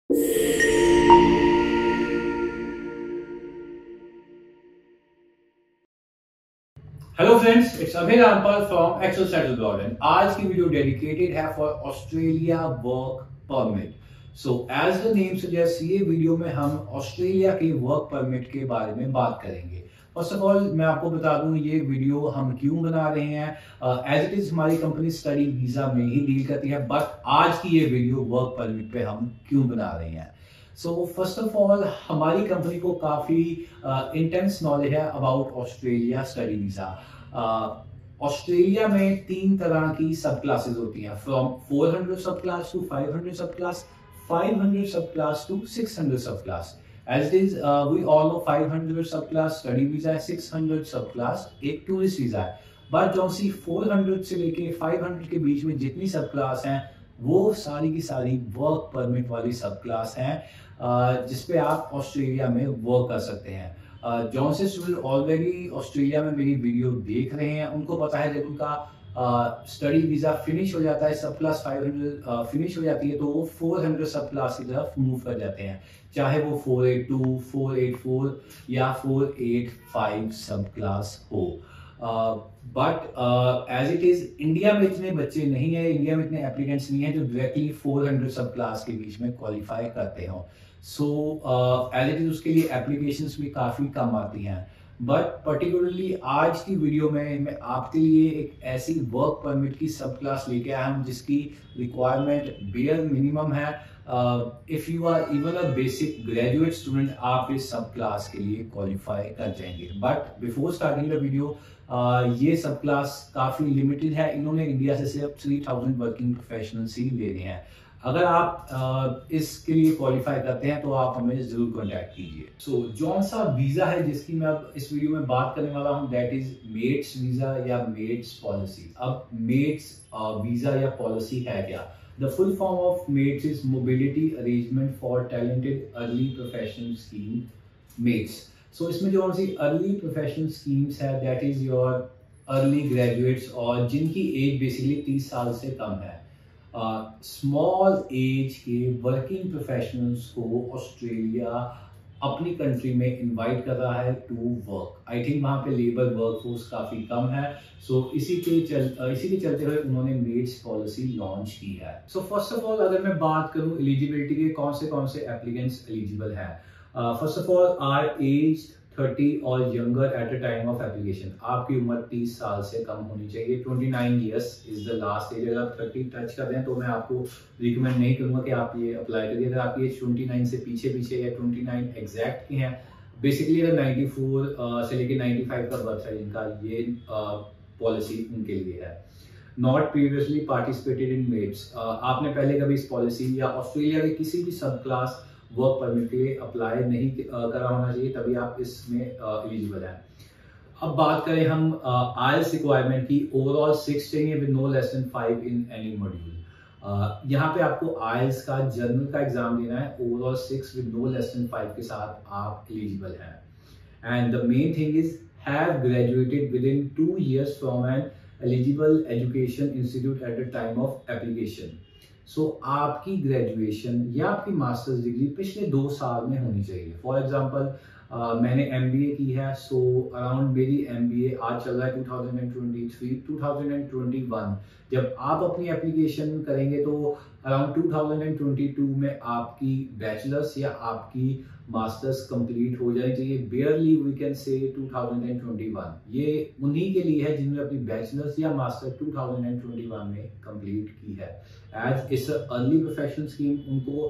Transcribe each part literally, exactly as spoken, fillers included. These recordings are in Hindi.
Hello friends, it's Abhay Rampal from Excel Settle Garden. आज की वीडियो डेडिकेटेड है for Australia work permit. So as the name suggest, ये वीडियो में हम ऑस्ट्रेलिया के वर्क परमिट के बारे में बात करेंगे। फर्स्ट ऑफ ऑल मैं आपको बता दूं ये वीडियो हम क्यों बना रहे हैं। एज इट इज हमारी कंपनी स्टडी वीजा में ही डील करती है, बट आज की ये वीडियो वर्क परमिट पे हम क्यों बना रहे हैं। सो फर्स्ट ऑफ ऑल हमारी कंपनी को काफ़ी इंटेंस नॉलेज है about Australia study visa. Australia में तीन तरह की सब क्लासेस होती हैं, from four hundred sub class to five hundred sub class, five hundred sub class to six hundred sub class. As it is we all know five hundred sub class study visa है, सिक्स हंड्रेड सब क्लास एक टूरिस्ट वीज़ा है। बट जो सी फोर हंड्रेड से लेके फाइव हंड्रेड के बीच में जितनी सब क्लास हैं वो सारी की सारी वर्क परमिट वाली सब क्लास हैं, जिसपे आप ऑस्ट्रेलिया में वर्क कर सकते हैं। जॉन से स्टूडेंट ऑलरेडी ऑस्ट्रेलिया में मेरी वीडियो देख रहे हैं, उनको पता है जब उनका स्टडी वीज़ा फिनिश हो जाता है, सब क्लास फाइव हंड्रेड फिनिश हो जाती है, तो वो फोर हंड्रेड सब क्लास की तरफ मूव कर जाते हैं, चाहे वो four eight two, four eight four या four eight five sub class हो। But as it is India में इतने बच्चे नहीं है, इंडिया में इतने एप्लीकेंट्स नहीं है जो directly four hundred sub class के बीच में क्वालिफाई करते हो। सो एज इट इज उसके लिए एप्लीकेशंस भी काफ़ी कम आती हैं। बट पर्टिकुलरली आज की वीडियो में मैं आपके लिए एक ऐसी वर्क परमिट की सब क्लास लेके आया हूँ जिसकी रिक्वायरमेंट बेयर मिनिमम है। If you are even a basic graduate student, आप इस सब क्लास के लिए क्वालिफाई कर जाएंगे। But before starting the video, ये सब क्लास काफ़ी लिमिटेड है, इन्होंने इंडिया से सिर्फ थ्री थाउजेंड वर्किंग प्रोफेशनल्स ही ले रहे हैं। अगर आप uh, इसके लिए क्वालिफाई करते हैं तो आप हमें जरूर कांटेक्ट कीजिए। सो जौन सा वीज़ा है जिसकी मैं अब इस वीडियो में बात करने वाला हूं, दैट इज मेट्स वीज़ा या मेट्स पॉलिसी। अब मेट्स वीज़ा या पॉलिसी है क्या? The full form of MATES is mobility arrangement for talented early professional scheme MATES. So इसमें जो सी अर्ली प्रोफेशनल स्कीम्स है, that is your early graduates और जिनकी एज बेसिकली तीस साल से कम है। स्मॉल uh, एज के वर्किंग प्रोफेशनल्स को ऑस्ट्रेलिया अपनी कंट्री में इनवाइट कर रहा है टू वर्क। आई थिंक वहाँ पे लेबर वर्कफोर्स काफ़ी कम है, सो so, इसी के चल uh, इसी के चलते हुए उन्होंने मेट्स पॉलिसी लॉन्च की है। सो फर्स्ट ऑफ ऑल अगर मैं बात करूँ एलिजिबिलिटी के, कौन से कौन से एप्लीकेंट्स एलिजिबल हैं। First of all are age thirty और younger at a time of application. आपकी उम्र तीस साल से कम होनी चाहिए। Twenty nine years is the last age. अगर आप थर्टी टच कर रहे हैं तो मैं आपको रिकमेंड नहीं करूंगा कि आप ये अप्लाई करिए। अगर आपकी एज ट्वेंटी नाइन से पीछे पीछे या ट्वेंटी नाइन एग्जैक्ट की हैं, बेसिकली अगर नाइन्टी फोर से लेकर नाइन्टी फाइव का बर्थ है जिनका, ये पॉलिसी uh, उनके लिए है। Not previously participated in MATES. आपने पहले कभी इस पॉलिसी या ऑस्ट्रेलिया के किसी भी सब क्लास वर्क परमिट के अप्लाई नहीं करा होना चाहिए, तभी आप इसमें एलिजिबल हैं। अब बात करें हम आईएलटीएस रिक्वायरमेंट की, ओवरऑल सिक्स चाहिए with no less than five in any module. यहाँ पे आपको आईएलटीएस का जर्नल का एग्जाम देना है, overall six with no less than five के साथ आप एलिजिबल हैं। And the main thing is have graduated within two years from an eligible education institute at the time of application. So so, आपकी ग्रेजुएशन या आपकी मास्टर्स डिग्री पिछले दो साल में होनी चाहिए। फॉर एग्जांपल uh, मैंने एमबीए की है, सो so, अराउंड मेरी एमबीए आज चल रहा है two thousand twenty three two thousand twenty one. जब आप अपनी एप्लीकेशन करेंगे तो around two thousand twenty two में आपकी बैचलर्स या आपकी मास्टर्स कंप्लीट हो जानी चाहिए। Barely we can say two thousand twenty one. ये उन्हीं के लिए है जिन्होंने अपनी बैचलर्स या master two thousand twenty one में कंप्लीट की है। As it's early professional scheme, उनको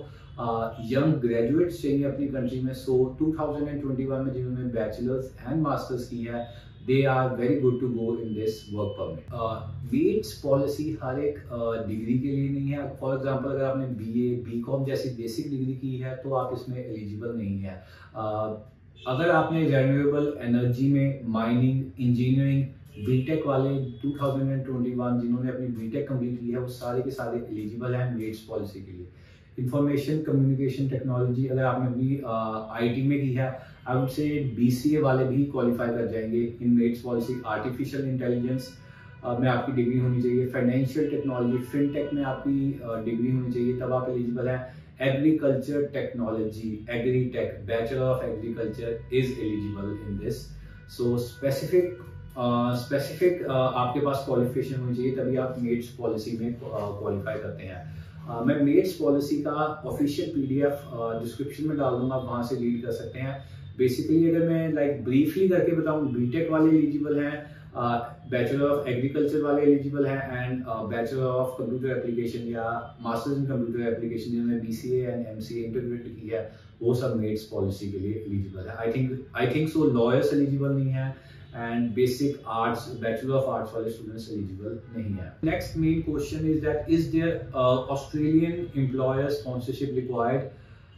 यंग uh, ग्रेजुएट्स चाहिए अपनी कंट्री में। So two thousand twenty one में जिन्होंने बैचलर्स एंड मास्टर्स की है, they are very good to go in this work permit. MATES policy हर एक डिग्री uh, के लिए नहीं है। फॉर एग्जांपल अगर आपने बीए बीकॉम जैसी बेसिक डिग्री की है तो आप इसमें एलिजिबल नहीं है। uh, अगर आपने रिन्यूएबल एनर्जी में माइनिंग, इंजीनियरिंग, बीटेक वाले टू थाउजेंड ट्वेंटी वन जिन्होंने अपनी बीटेक कंप्लीट की है, वो सारे के सारे एलिजिबल हैं मेट्स पॉलिसी के लिए। इंफॉर्मेशन कम्युनिकेशन टेक्नोलॉजी अगर आपने अपनी आईटी में की है, आई वुड से बीसीए वाले भी क्वालिफाई कर जाएंगे in MATES policy. Artificial intelligence में आपकी डिग्री होनी चाहिए। फाइनेंशियल टेक्नोलॉजी, फिनटेक में आपकी डिग्री होनी चाहिए, तब आप एलिजिबल हैं। agriculture technology, agri tech, bachelor of agriculture is eligible in this. So specific uh, specific uh, आपके पास क्वालिफिकेशन होनी चाहिए, तभी आप मेट्स पॉलिसी में क्वालिफाई uh, करते हैं. uh, मैं मेट्स पॉलिसी का ऑफिशियल पीडीएफ डिस्क्रिप्शन में डाल दूंगा, वहां से रीड कर सकते हैं. बेसिकली अगर मैं लाइक ब्रीफली करके बताऊं, बीटेक वाले एलिजिबल हैं, बैचलर ऑफ एग्रीकल्चर वाले एलिजिबल हैं, and bachelor of computer application या मास्टर्स इन कंप्यूटर एप्लीकेशन जिन्होंने बीसीए एंड एमसीए इंटीग्रेटेड की है, वो सब मेट्स पॉलिसी के लिए एलिजिबल है. I think I think so lawyers eligible नहीं है, and basic arts, bachelor of arts वाले स्टूडेंट्स एलिजिबल नहीं है. Next main question is that is there Australian employer sponsorship required.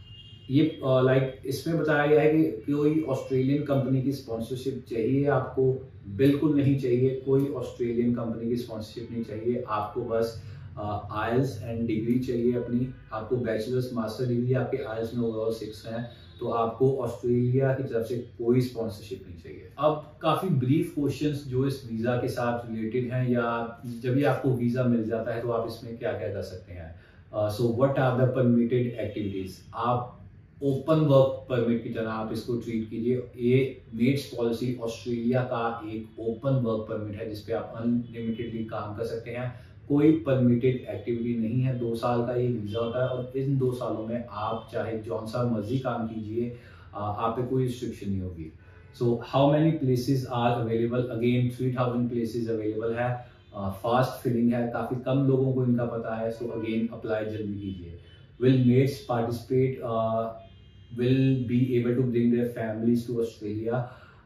ये लाइक uh, like, इसमें बताया गया है कि कोई ऑस्ट्रेलियन कंपनी की स्पॉन्सरशिप चाहिए आपको. बिल्कुल नहीं चाहिए, कोई ऑस्ट्रेलियन कंपनी की स्पॉन्सरशिप नहीं चाहिए. आपको बस आइल्स एंड डिग्री चाहिए अपनी. आपको बैचलर्स मास्टर डिग्री आपके आइल्स में ओवरऑल सिक्स हैं, तो आपको ऑस्ट्रेलिया की तरफ से कोई स्पॉन्सरशिप नहीं चाहिए. अब काफ़ी ब्रीफ क्वेश्चंस जो इस वीज़ा के साथ रिलेटेड हैं, या जब भी आपको वीज़ा मिल जाता है तो आप इसमें क्या क्या कर सकते हैं. So what are the permitted activities. आप ओपन वर्क परमिट की तरह आप इसको ट्रीट कीजिए. ये मेट्स पॉलिसी ऑस्ट्रेलिया का एक ओपन वर्क परमिट है जिसपे आप अनलिमिटेडली काम कर सकते हैं. कोई परमिटेड एक्टिविटी नहीं है. दो साल का ये वीज़ा होता है, और इन दो सालों में आप चाहे जौन सा मर्जी काम कीजिए, आप पे कोई रिस्ट्रिक्शन नहीं होगी. So how many places are available. Again three thousand places available है. फास्ट फिलिंग है, काफ़ी कम लोगों को इनका पता है. सो अगेन अप्लाई जल्दी कीजिए. Will mates participate, will be able to bring their families to Australia.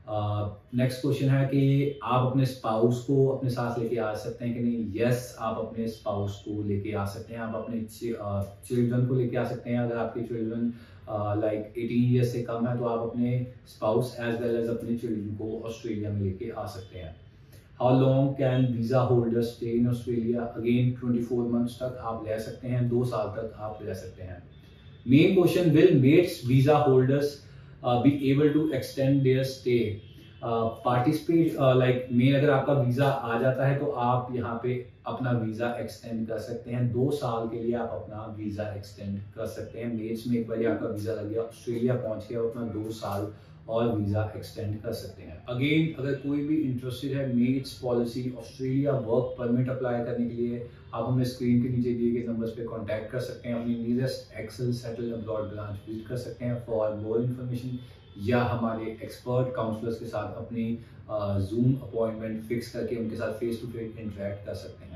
Next uh, question है कि आप अपने स्पाउस को अपने साथ लेके आ सकते हैं कि नहीं. यस yes, आप अपने स्पाउस को लेके आ सकते हैं. आप अपने चिल्ड्रन uh, को लेके आ सकते हैं. अगर आपके चिल्ड्रन लाइक एटीन ईयर्स से कम है तो आप अपने स्पाउस एज वेल एज अपने चिल्ड्रन को ऑस्ट्रेलिया में लेके आ सकते हैं. How long can visa holder stay in Australia. Again twenty four months तक आप रह सकते हैं. दो साल तक आप रह सकते हैं. Main question, will mates visa holders uh, be able to extend their stay? uh, participate uh, like main अगर आपका वीज़ा आ जाता है तो आप यहाँ पे अपना वीज़ा एक्सटेंड कर सकते हैं. दो साल के लिए आप अपना वीज़ा एक्सटेंड कर सकते हैं. मेट्स में एक बार आपका वीज़ा लग गया, ऑस्ट्रेलिया पहुँच गया, अपना दो साल और वीज़ा एक्सटेंड कर सकते हैं. अगेन अगर कोई भी इंटरेस्टेड है mates policy Australia work permit apply करने के लिए, आप हमें स्क्रीन के नीचे दिए गए नंबर्स पे कांटेक्ट कर सकते हैं. अपनी nearest Excel Settle Abroad branch visit कर सकते हैं फॉर मोर इन्फॉर्मेशन, या हमारे एक्सपर्ट काउंसलर्स के साथ अपनी जूम अपॉइंटमेंट फिक्स करके उनके साथ फेस टू फेस इंटरेक्ट कर सकते हैं.